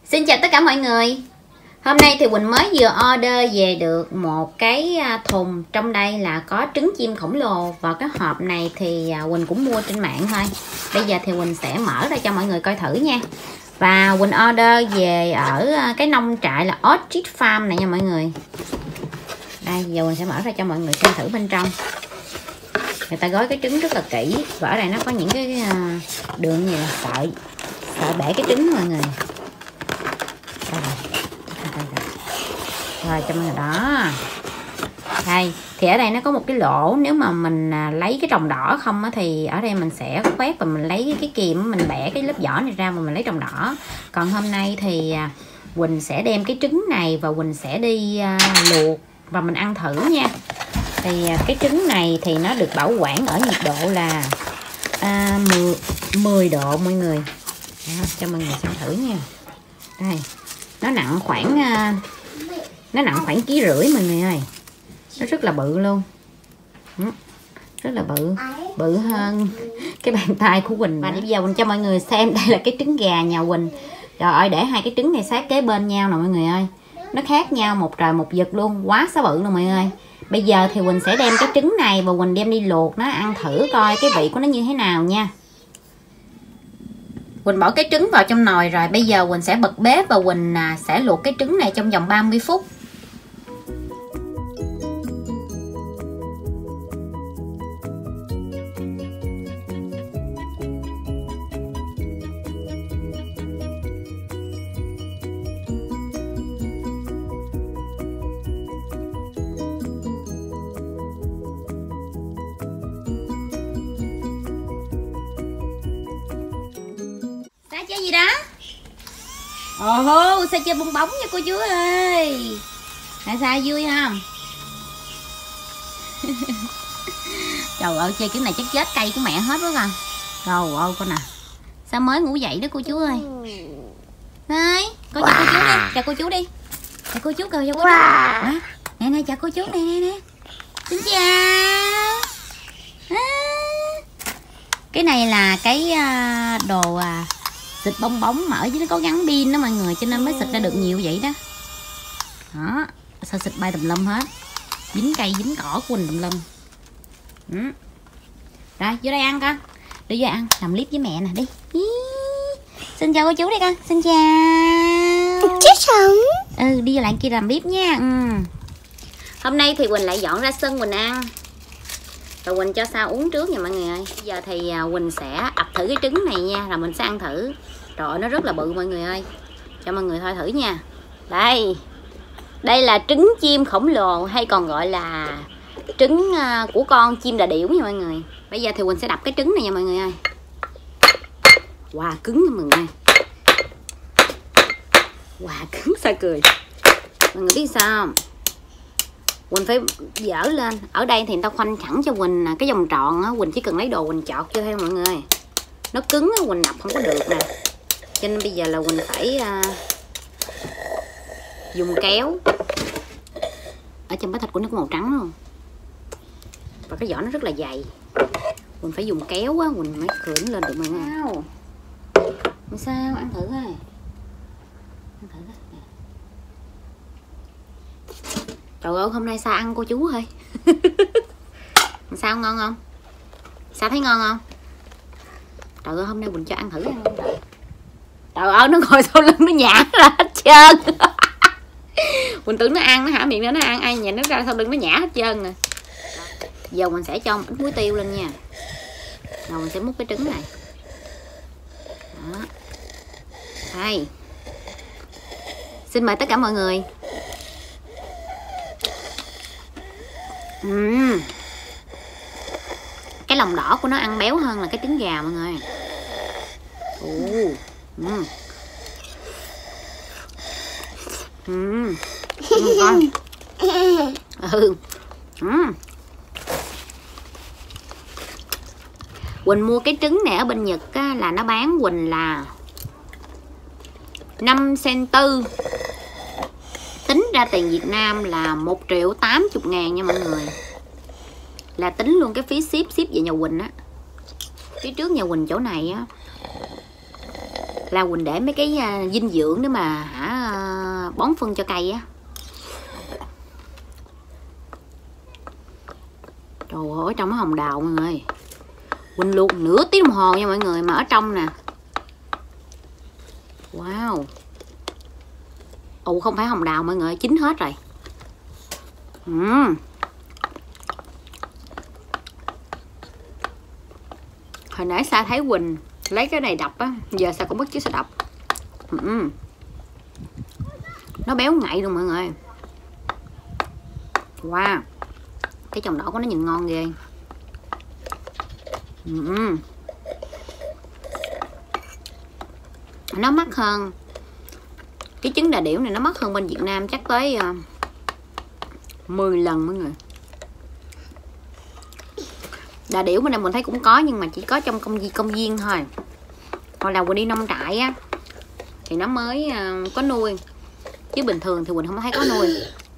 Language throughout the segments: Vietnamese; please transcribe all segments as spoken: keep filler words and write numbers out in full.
Xin chào tất cả mọi người. Hôm nay thì Quỳnh mới vừa order về được một cái thùng. Trong đây là có trứng chim khổng lồ. Và cái hộp này thì Quỳnh cũng mua trên mạng thôi. Bây giờ thì Quỳnh sẽ mở ra cho mọi người coi thử nha. Và Quỳnh order về ở cái nông trại là Orchid Farm này nha mọi người. Đây, giờ Quỳnh sẽ mở ra cho mọi người xem thử bên trong. Người ta gói cái trứng rất là kỹ. Và ở đây nó có những cái đường như là sợi Sợ bể cái trứng mọi người. Đây rồi. Đây rồi. Rồi cho mọi người đó. Đây, thì ở đây nó có một cái lỗ. Nếu mà mình lấy cái trồng đỏ không á, thì ở đây mình sẽ quét và mình lấy cái kìm, mình bẻ cái lớp vỏ này ra mà mình lấy trồng đỏ. Còn hôm nay thì Quỳnh sẽ đem cái trứng này và Quỳnh sẽ đi luộc và mình ăn thử nha. Thì cái trứng này thì nó được bảo quản ở nhiệt độ là à, mười độ mọi người. Đó, cho mọi người xem thử nha. Đây, nó nặng khoảng nó nặng khoảng ký rưỡi mọi người ơi. Nó rất là bự luôn. Rất là bự, bự hơn cái bàn tay của Quỳnh. Và bây giờ Quỳnh cho mọi người xem, đây là cái trứng gà nhà Quỳnh. Trời ơi, để hai cái trứng này sát kế bên nhau nè mọi người ơi. Nó khác nhau một trời một vực luôn, quá xá bự luôn mọi người ơi. Bây giờ thì Quỳnh sẽ đem cái trứng này và Quỳnh đem đi luộc nó ăn thử coi cái vị của nó như thế nào nha. Quỳnh bỏ cái trứng vào trong nồi rồi. Bây giờ Quỳnh sẽ bật bếp và Quỳnh sẽ luộc cái trứng này trong vòng ba mươi phút. Sao chơi gì đó? Ồ hô, sao chơi bong bóng nha cô chú ơi. Là sao, vui không? Trời ơi, chơi cái này chắc chết cây của mẹ hết quá con. Trời ơi con nè. Sao mới ngủ dậy đó cô chú ơi. Đây, coi chào cô chú đi. Chào cô chú đi. Chào cô chú, coi chào cô chú. À, nè nè, chào cô chú nè nè nè. Xin chào. À, cái này là cái đồ à, xịt bong bóng mà ở dưới nó có gắn pin đó mọi người, cho nên mới xịt ra được nhiều vậy đó. Đó, sao xịt bay tùm lum hết, dính cây dính cỏ của Quỳnh tùm lum. Ừ. Rồi vô đây ăn con, đi vô ăn làm clip với mẹ nè đi. Ý. Xin chào cô chú đi con, xin chào. Chết sống. Ừ, đi vô lại kia làm clip nha. Ừ. Hôm nay thì Quỳnh lại dọn ra sân Quỳnh ăn. Và Quỳnh cho Sao uống trước nha mọi người ơi. Bây giờ thì Quỳnh sẽ ập thử cái trứng này nha, rồi mình sẽ ăn thử. Trời ơi, nó rất là bự mọi người ơi. Cho mọi người thôi thử nha. Đây. Đây là trứng chim khổng lồ, hay còn gọi là trứng của con chim đà điểu nha mọi người. Bây giờ thì Quỳnh sẽ đập cái trứng này nha mọi người ơi. Wow, cứng nha mọi người. Wow, cứng sao cười. Mọi người biết sao không? Quỳnh phải dở lên. Ở đây thì người ta khoanh thẳng cho Quỳnh cái vòng tròn á. Quỳnh chỉ cần lấy đồ Quỳnh chọt cho thôi mọi người. Nó cứng á, Quỳnh đập không có được nè. Cho nên bây giờ là Quỳnh phải uh, dùng kéo. Ở trong bát thịt của nó có màu trắng luôn. Và cái vỏ nó rất là dày. Quỳnh phải dùng kéo á, Quỳnh mới cưỡng lên được mọi người. Sao? Sao? Ăn thử thôi. Ăn thử thôi. Trời ơi, hôm nay Sa ăn cô chú thôi. Sao ngon không? Sa thấy ngon không? Trời ơi, hôm nay Quỳnh cho ăn thử ăn không? Trời ơi, nó ngồi sau lưng nó nhả ra hết trơn. Quỳnh tưởng nó ăn, nó hả miệng nó nó ăn, ai nhìn nó ra sau lưng nó nhả hết trơn nè. Giờ mình sẽ cho một ít muối tiêu lên nha. Rồi mình sẽ múc cái trứng này. Đó. Đây. Xin mời tất cả mọi người. Uhm. Cái lòng đỏ của nó ăn béo hơn là cái trứng gà mọi người. Ồ. Uhm. Uhm. Uhm, ừ. Uhm. Quỳnh mua cái trứng này ở bên Nhật á, là nó bán Quỳnh là năm sen tư. Tính ra tiền Việt Nam là một triệu tám mươi ngàn nha mọi người. Là tính luôn cái phí ship ship về nhà Quỳnh á. Phía trước nhà Quỳnh chỗ này á là Quỳnh để mấy cái dinh dưỡng để mà hả bón phân cho cây á. Trời ơi, trong cái hồng đào mọi người, Quỳnh luộc nửa tiếng đồng hồ nha mọi người, mà ở trong nè. Wow. Ồ, không phải hồng đào mọi người, chín hết rồi. uhm. Hồi nãy Sa thấy Quỳnh lấy cái này đập á, giờ Sa cũng biết chứ Sa đập. uhm. Nó béo ngậy luôn mọi người. Wow. Cái trồng đỏ của nó nhìn ngon ghê. uhm. Nó mắc hơn, cái trứng đà điểu này nó mắc hơn bên Việt Nam chắc tới uh, mười lần mọi người. Đà điểu bên đây mình thấy cũng có, nhưng mà chỉ có trong công viên công viên thôi. Hồi đầu Quỳnh đi nông trại á thì nó mới uh, có nuôi, chứ bình thường thì Quỳnh không thấy có nuôi.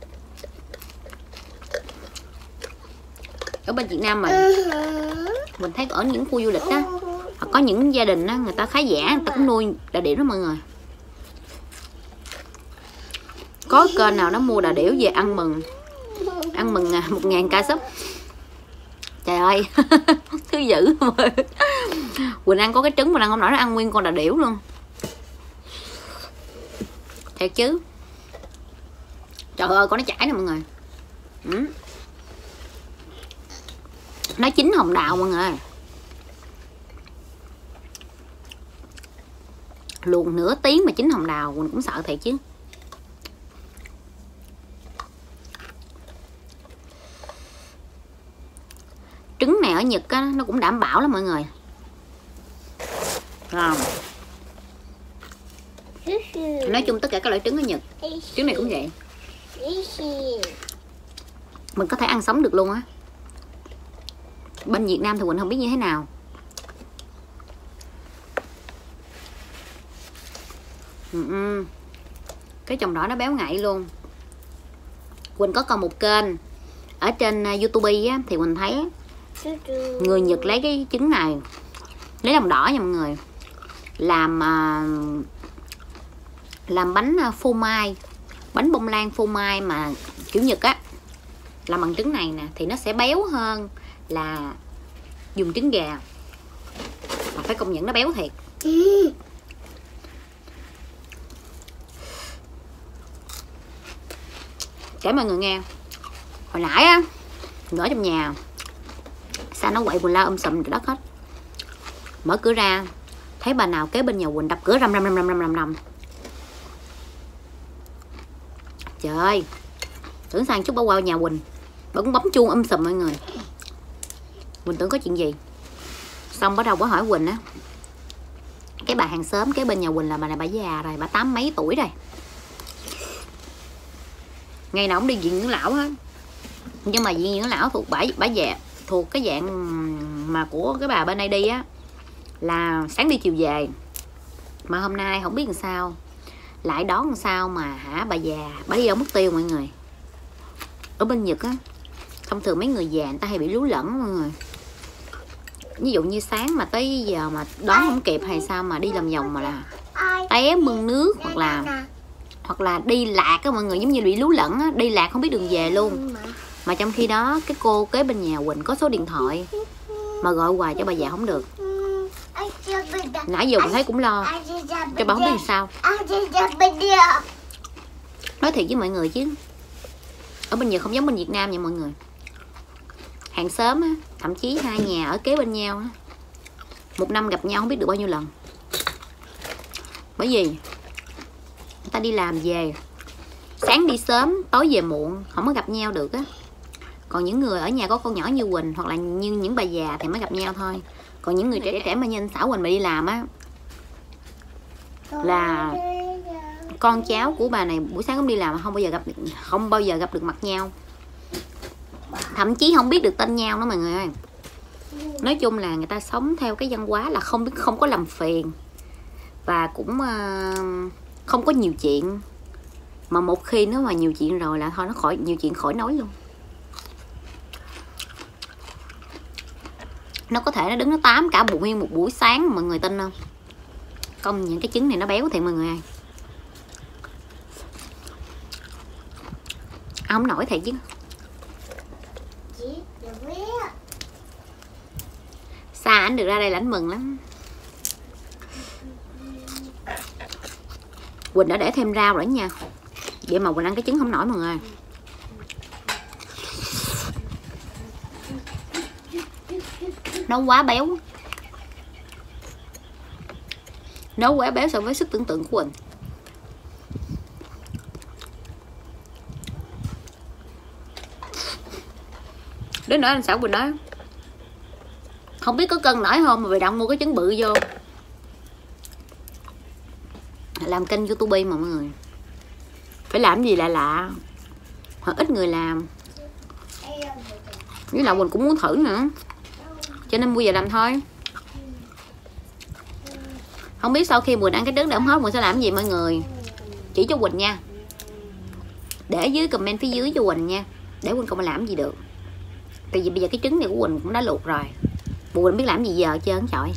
Ở bên Việt Nam mà mình thấy ở những khu du lịch á, hoặc có những gia đình á, người ta khá giả, người ta cũng nuôi đà điểu đó mọi người. Có kênh nào nó mua đà điểu về ăn mừng, ăn mừng một ngàn ca súp. Trời ơi. Thứ dữ. Quỳnh ăn có cái trứng mà ăn không nổi, nó ăn nguyên con đà điểu luôn. Thiệt chứ. Trời ơi, con nó chảy nè mọi người. ừ. Nó chín hồng đào mọi người. Luộc nửa tiếng mà chín hồng đào, Quỳnh cũng sợ thiệt chứ. Trứng này ở Nhật á, nó cũng đảm bảo lắm mọi người. À. Nói chung tất cả các loại trứng ở Nhật, trứng này cũng vậy. Mình có thể ăn sống được luôn á. Bên Việt Nam thì Quỳnh không biết như thế nào. Ừ. Cái trồng đỏ nó béo ngậy luôn. Quỳnh có còn một kênh ở trên YouTube á, thì Quỳnh thấy người Nhật lấy cái trứng này, lấy lòng đỏ nha mọi người, làm uh, làm bánh phô mai, bánh bông lan phô mai mà kiểu Nhật á, làm bằng trứng này nè, thì nó sẽ béo hơn là dùng trứng gà. Mà phải công nhận nó béo thiệt. Kể mọi người nghe, hồi nãy á, ở trong nhà Sa nó quậy Quỳnh la um sùm đất hết. Mở cửa ra thấy bà nào kế bên nhà Quỳnh đập cửa rầm rầm rầm rầm rầm rầm. Trời ơi, tưởng sang chút bà qua nhà Quỳnh, bà cũng bấm chuông um sùm mọi người. Quỳnh tưởng có chuyện gì. Xong bắt đầu bà hỏi Quỳnh á, cái bà hàng xóm kế bên nhà Quỳnh là bà này bà già rồi, bà tám mấy tuổi rồi, ngày nào cũng đi viện dưỡng lão hết. Nhưng mà viện dưỡng lão thuộc bả bả già, thuộc cái dạng mà của cái bà bên đây đi á, là sáng đi chiều về. Mà hôm nay không biết làm sao lại đón làm sao mà hả bà già bà đi đâu mất tiêu mọi người. Ở bên Nhật á, thông thường mấy người già người ta hay bị lú lẫn mọi người. Ví dụ như sáng mà tới giờ mà đón không kịp hay sao mà đi làm vòng mà là té mương nước, hoặc là hoặc là đi lạc á mọi người, giống như bị lú lẫn á, đi lạc không biết đường về luôn. Mà trong khi đó cái cô kế bên nhà Quỳnh có số điện thoại mà gọi hoài cho bà già không được. Nãy giờ mình thấy cũng lo cho bà không biết làm sao. Nói thiệt với mọi người chứ, ở bên Nhật không giống bên Việt Nam nha mọi người. Hàng xóm á, thậm chí hai nhà ở kế bên nhau á, một năm gặp nhau không biết được bao nhiêu lần. Bởi vì người ta đi làm về, sáng đi sớm tối về muộn, không có gặp nhau được á. Còn những người ở nhà có con nhỏ như Quỳnh hoặc là như những bà già thì mới gặp nhau thôi. Còn những người trẻ trẻ mà như anh Xảo Quỳnh mà đi làm á, là con cháu của bà này buổi sáng cũng đi làm mà không bao giờ gặp không bao giờ gặp được mặt nhau, thậm chí không biết được tên nhau nữa mọi người ơi. Nói chung là người ta sống theo cái văn hóa là không biết không có làm phiền, và cũng uh, không có nhiều chuyện. Mà một khi nó mà nhiều chuyện rồi là thôi, nó khỏi nhiều chuyện khỏi nói luôn. Nó có thể nó đứng nó tám cả buổi nguyên một buổi sáng, mọi người tin không? Công những cái trứng này nó béo thiệt mọi người ơi. À, không nổi thiệt chứ. Xa ảnh được ra đây là ảnh mừng lắm. Quỳnh đã để thêm rau rồi nha. Vậy mà Quỳnh ăn cái trứng không nổi mọi người. Nó quá béo. Nó quá béo so với sức tưởng tượng của Quỳnh. Đến nữa anh xã Quỳnh nói không biết có cân nổi không mà về động mua cái trứng bự vô. Làm kênh YouTube mà mọi người, phải làm gì lạ lạ hoặc ít người làm. Với lại Quỳnh cũng muốn thử nữa, cho nên mua về làm thôi. Không biết sau khi Quỳnh ăn cái trứng để không hết Quỳnh sẽ làm gì mọi người, chỉ cho Quỳnh nha. Để dưới comment phía dưới cho Quỳnh nha, để Quỳnh không làm gì được. Tại vì bây giờ cái trứng này của Quỳnh cũng đã luộc rồi, bộ Quỳnh biết làm gì giờ trơn trời.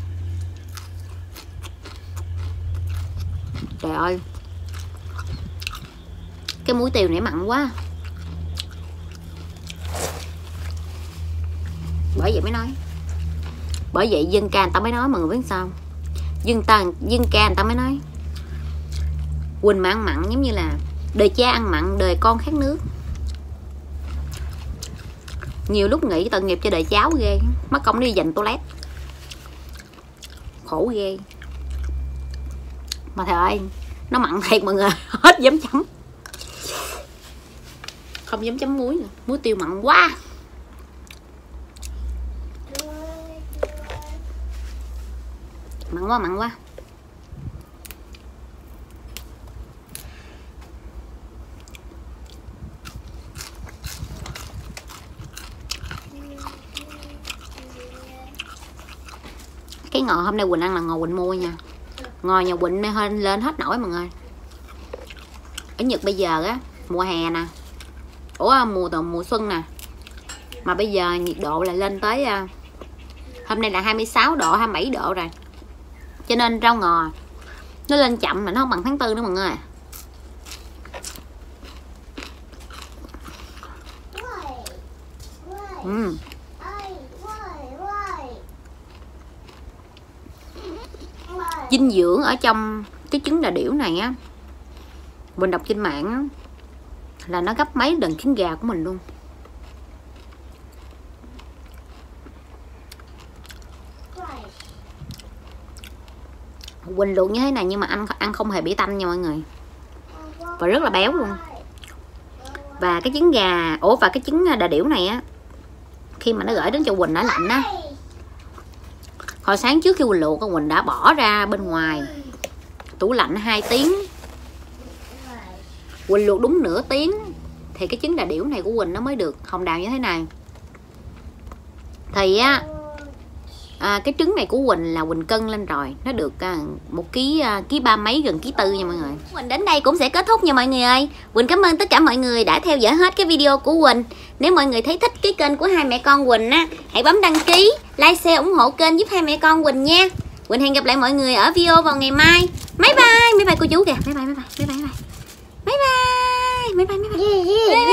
Trời ơi, cái muối tiêu này mặn quá. Bởi vậy mới nói, bởi vậy dân ca người ta mới nói mọi người biết sao. Dân ta dân ca người ta mới nói Quỳnh mà ăn mặn giống như là đời cha ăn mặn đời con khát nước. Nhiều lúc nghĩ tội nghiệp cho đời cháu ghê, mất công đi dành toilet khổ ghê. Mà trời ơi, nó mặn thiệt mọi người. Hết dám chấm, không dám chấm muối nữa. Muối tiêu mặn quá. Mặn quá mặn quá. Cái ngò hôm nay Quỳnh ăn là ngò Quỳnh mua nha. Ngò nhà Quỳnh lên hết nổi mọi người. Ở Nhật bây giờ á, mùa hè nè, ủa mùa mùa xuân nè, mà bây giờ nhiệt độ là lên tới, hôm nay là hai mươi sáu độ, hai mươi bảy độ rồi. Cho nên rau ngò nó lên chậm mà nó không bằng tháng tư nữa mọi người. uhm. Dinh dưỡng ở trong cái trứng đà điểu này á, mình đọc trên mạng á, là nó gấp mấy lần trứng gà của mình luôn. Quỳnh luộc như thế này nhưng mà ăn ăn không hề bị tanh nha mọi người, và rất là béo luôn. Và cái trứng gà, ủa và cái trứng đà điểu này á, khi mà nó gửi đến cho Quỳnh nó lạnh á, hồi sáng trước khi Quỳnh luộc, Quỳnh đã bỏ ra bên ngoài tủ lạnh hai tiếng. Quỳnh luộc đúng nửa tiếng thì cái trứng đà điểu này của Quỳnh nó mới được hồng đào như thế này. Thì á, à, cái trứng này của Quỳnh là Quỳnh cân lên rồi, nó được à, một ký à, ký ba mấy, gần ký tư nha mọi người. Quỳnh đến đây cũng sẽ kết thúc nha mọi người ơi. Quỳnh cảm ơn tất cả mọi người đã theo dõi hết cái video của Quỳnh. Nếu mọi người thấy thích cái kênh của hai mẹ con Quỳnh á, hãy bấm đăng ký, like, share, ủng hộ kênh giúp hai mẹ con Quỳnh nha. Quỳnh hẹn gặp lại mọi người ở video vào ngày mai. Bye bye, bye bye cô chú kìa, bye bye bye bye bye bye bye bye bye bye bye bye.